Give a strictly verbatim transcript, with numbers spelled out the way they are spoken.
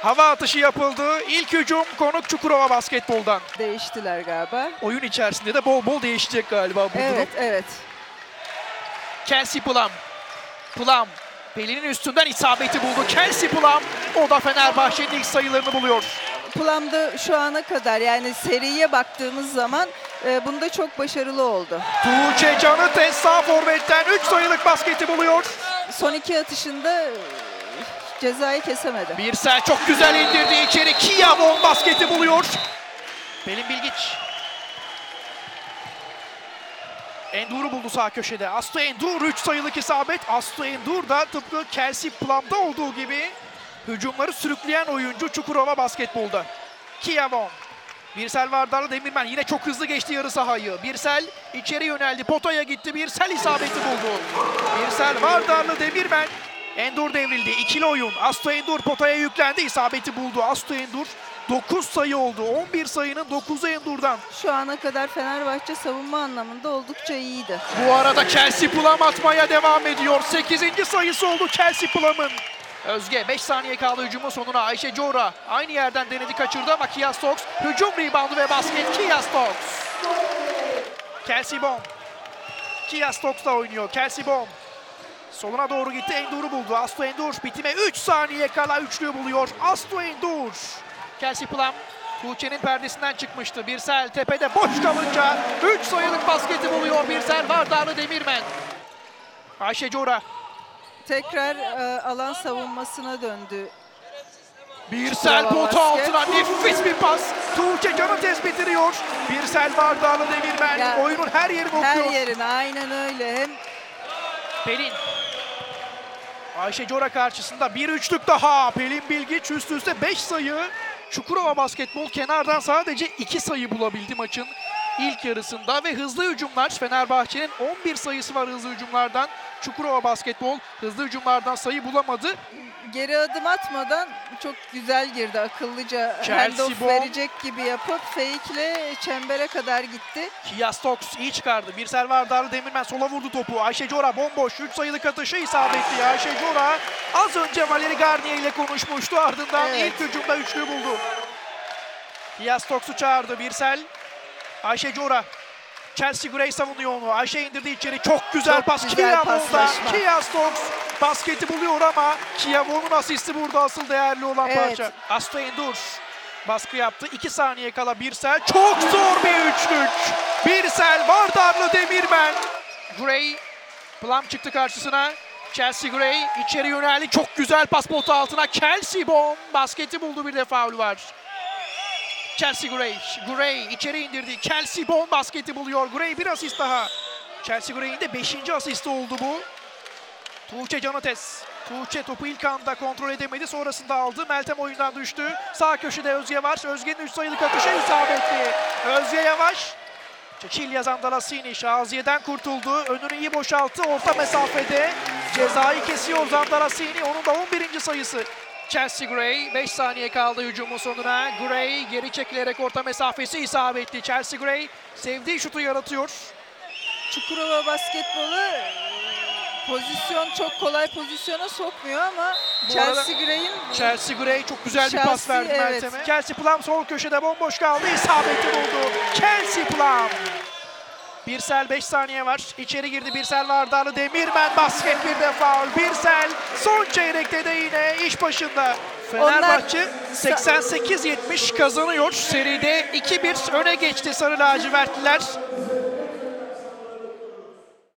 Hava atışı yapıldı. İlk hücum konuk Çukurova Basketbol'dan. Değiştiler galiba. Oyun içerisinde de bol bol değişecek galiba bu Evet, durum. evet. Kelsey Plum. Plum. Pelin'in üstünden isabeti buldu. Kelsey Plum. O da Fenerbahçe'nin ilk sayılarını buluyor. Plum'da şu ana kadar yani seriye baktığımız zaman e, bunda çok başarılı oldu. Tuğçe Canıtes sağ forvetten üç sayılık basketi buluyor. Son iki atışında e, cezayı kesemedi. Birsel çok güzel indirdi içeri. Kiyavon basketi buluyor. Pelin Bilgiç. Endur'u buldu sağ köşede. Aslı Endur üç sayılık isabet. Aslı Endur da tıpkı Kelsey Plum'da olduğu gibi hücumları sürükleyen oyuncu Çukurova Basketbol'da. Kiyavon. Birsel Vardarlı Demirmen yine çok hızlı geçti yarı sahayı. Birsel içeri yöneldi. Potaya gitti. Birsel isabeti buldu. Birsel Vardarlı Demirmen. Endur devrildi. İkili oyun. Aslı Endur potaya yüklendi. İsabeti buldu. Aslı Endur dokuz sayı oldu. on bir sayının dokuzu Endur'dan. Şu ana kadar Fenerbahçe savunma anlamında oldukça iyiydi. Bu arada Kelsey Plum atmaya devam ediyor. sekizinci sayısı oldu Kelsey Plum'ın. Özge beş saniye kaldı hücumun sonuna. Ayşe Cora aynı yerden denedi, kaçırdı ama Kia Stokes hücum reboundu ve basket. Kia Stokes. Kelsey Bomb. Kia Stokes da oynuyor. Kelsey Bomb. Soluna doğru gitti. Endur'u buldu. Aslı Endur bitime üç saniye kala üçlüyü buluyor. Aslı Endur. Kelsey Plum Tuğçe'nin perdesinden çıkmıştı. Birsel tepede boş kalınca üç sayılık basketi buluyor. Birsel Vardarlı Demirmen. Ayşe Cora. Tekrar e, alan savunmasına döndü. Birsel potu altına nefis bir pas. Tuğçe Canıtes bitiriyor. Birsel Vardarlı Demirmen Ya, oyunun her yerini okuyor. Her yerine aynen öyle. Hem Pelin. Ayşe Cora karşısında bir üçlük daha. Pelin Bilgiç üst üste beş sayı. Çukurova Basketbol kenardan sadece iki sayı bulabildi maçın ilk yarısında ve hızlı hücumlar. Fenerbahçe'nin on bir sayısı var hızlı hücumlardan. Çukurova Basketbol hızlı hücumlardan sayı bulamadı. geri adım atmadan çok güzel girdi. Akıllıca Chelsea handoff Bomb. verecek gibi yapıp fake'le çembere kadar gitti. Kia Stokes iyi çıkardı. Birsel Vardarlı Demirmen sola vurdu topu. Ayşe Cora bomboş. üç sayılık atışı isabetli. Ayşe Cora az önce Valeri Garnier ile konuşmuştu. Ardından Evet. ilk hücumda üçlüyü buldu. Kia Stokes'u çağırdı. Birsel. Ayşe Cora. Chelsea Gray savunuyor onu. Ayşe indirdi içeri. Çok güzel Çok pas. güzel Kiyavon'da. paslaşma. Kia Stokes basketi buluyor ama Kiyavon'un asisti burada asıl değerli olan Evet. parça. Aslı Endur baskı yaptı. iki saniye kala Birsel. Çok zor bir üçlük. Birsel Vardarlı Demirmen. Gray. Plum çıktı karşısına. Chelsea Gray içeri yöneldi. Çok güzel pas potu altına. Kelsey Bomb basketi buldu, bir de faul var. Chelsea Gray. Gray içeri indirdi. Kelsey Bomb basketi buluyor. Gray bir asist daha. Chelsea Gray'in de beşinci asisti oldu bu. Tuğçe Canıtes. Tuğçe topu ilk anda kontrol edemedi. Sonrasında aldı. Meltem oyundan düştü. Sağ köşede Özge var. Özge'nin üç sayılık atışı isabetli. Özge Yavaş. Çiçilya Zandarasini Şaziye'den kurtuldu. Önünü iyi boşalttı. Orta mesafede cezayı kesiyor Zandarasini. Onun da on birinci sayısı. Chelsea Gray beş saniye kaldı hücumun sonuna. Gray geri çekilerek orta mesafesi isabetli. Chelsea Gray sevdiği şutu yaratıyor. Çukurova Basketbolu e, pozisyon çok kolay pozisyona sokmuyor ama Bu Chelsea Gray'in Chelsea Gray çok güzel bir pas Chelsea, verdi evet. Meltem'e. Chelsea Plum sol köşede bomboş kaldı. İsabeti buldu. Chelsea Plum. Birsel beş saniye var. İçeri girdi Birsel Vardarlı Demirmen. Basket, bir de faul. Birsel son çeyrekte de yine iş başında. Fenerbahçe seksen sekiz yetmiş kazanıyor. Seride iki bir öne geçti Sarı Lacivertliler.